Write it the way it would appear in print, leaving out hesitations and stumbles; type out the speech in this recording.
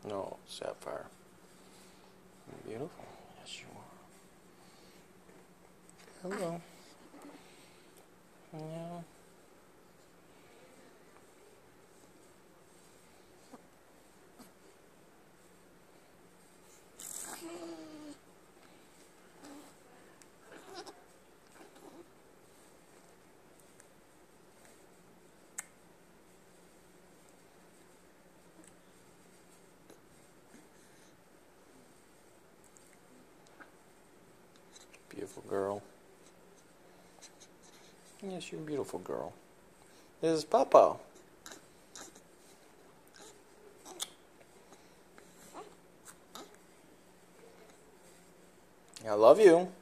No, Sapphire. Beautiful. Yes, you are. Hello. Yeah. Beautiful girl. Yes, you're a beautiful girl. This is Papa. I love you.